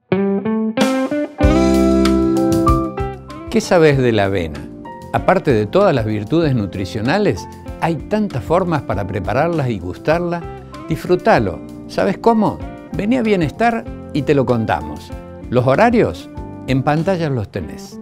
¿Qué sabes de la avena? Aparte de todas las virtudes nutricionales, hay tantas formas para prepararlas y gustarla. Disfrútalo. ¿Sabes cómo? Vení a Bienestar y te lo contamos. Los horarios en pantalla los tenés.